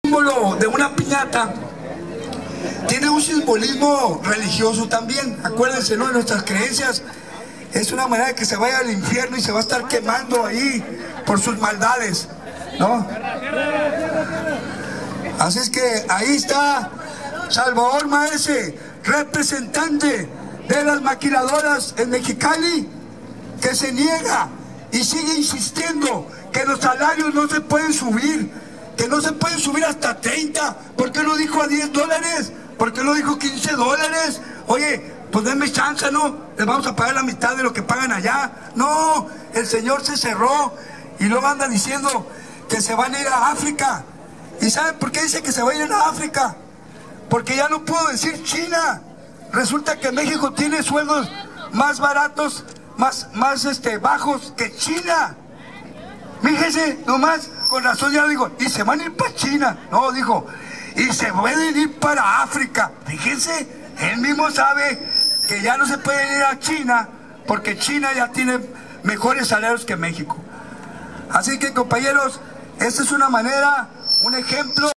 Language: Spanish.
símbolo de una piñata tiene un simbolismo religioso también. Acuérdense, ¿no? De nuestras creencias. Es una manera de que se vaya al infierno y se va a estar quemando ahí por sus maldades, ¿no? Así es que ahí está Salvador Maese, representante de las maquiladoras en Mexicali, que se niega y sigue insistiendo que los salarios no se pueden subir, que no se pueden subir hasta 30. ¿Por qué lo dijo a $10? ¿Por qué lo dijo $15? Oye, pues denme chance, ¿no? Les vamos a pagar la mitad de lo que pagan allá. No, el señor se cerró y luego anda diciendo que se van a ir a África. ¿Y saben por qué dice que se va a ir a África? Porque ya no puedo decir China. Resulta que México tiene sueldos más baratos, más bajos que China. Fíjese, nomás, con razón ya digo, y se van a ir para China. No, dijo, y se pueden ir para África. Fíjense, él mismo sabe que ya no se pueden ir a China, porque China ya tiene mejores salarios que México. Así que, compañeros, esta es una manera, un ejemplo.